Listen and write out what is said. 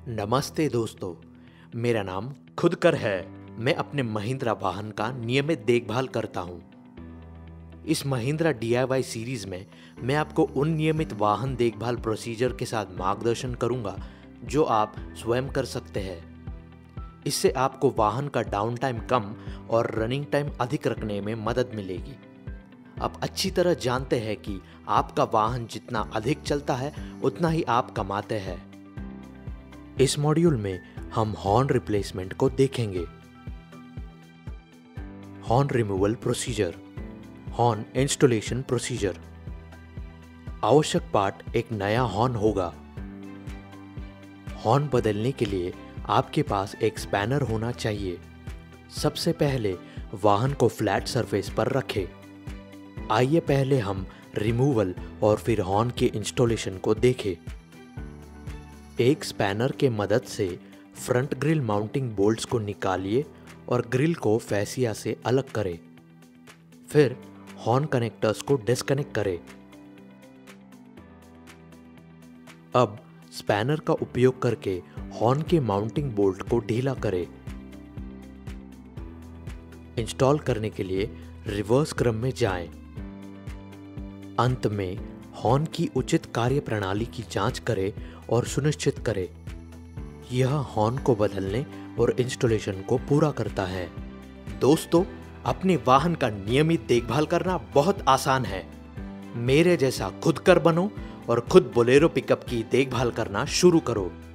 नमस्ते दोस्तों, मेरा नाम खुदकर है। मैं अपने महिंद्रा वाहन का नियमित देखभाल करता हूँ। इस महिंद्रा DIY सीरीज में मैं आपको उन नियमित वाहन देखभाल प्रोसीजर के साथ मार्गदर्शन करूँगा जो आप स्वयं कर सकते हैं। इससे आपको वाहन का डाउन टाइम कम और रनिंग टाइम अधिक रखने में मदद मिलेगी। आप अच्छी तरह जानते हैं कि आपका वाहन जितना अधिक चलता है उतना ही आप कमाते हैं। इस मॉड्यूल में हम हॉर्न रिप्लेसमेंट को देखेंगे। Horn removal procedure, horn installation procedure. आवश्यक पार्ट एक नया हॉर्न होगा। हॉर्न बदलने के लिए आपके पास एक स्पैनर होना चाहिए। सबसे पहले वाहन को फ्लैट सरफेस पर रखें। आइए पहले हम रिमूवल और फिर हॉर्न के इंस्टॉलेशन को देखें। एक स्पैनर के मदद से फ्रंट ग्रिल माउंटिंग बोल्ट्स को निकालिए और ग्रिल को फैसिया से अलग करें। फिर हॉर्न कनेक्टर्स को डिस्कनेक्ट करें। अब स्पैनर का उपयोग करके हॉर्न के माउंटिंग बोल्ट को ढीला करें। इंस्टॉल करने के लिए रिवर्स क्रम में जाएं। अंत में हॉर्न की उचित कार्यप्रणाली की जांच करें और सुनिश्चित करें। यह हॉर्न को बदलने और इंस्टॉलेशन को पूरा करता है। दोस्तों, अपने वाहन का नियमित देखभाल करना बहुत आसान है। मेरे जैसा खुद कर बनो और खुद बोलेरो पिकअप की देखभाल करना शुरू करो।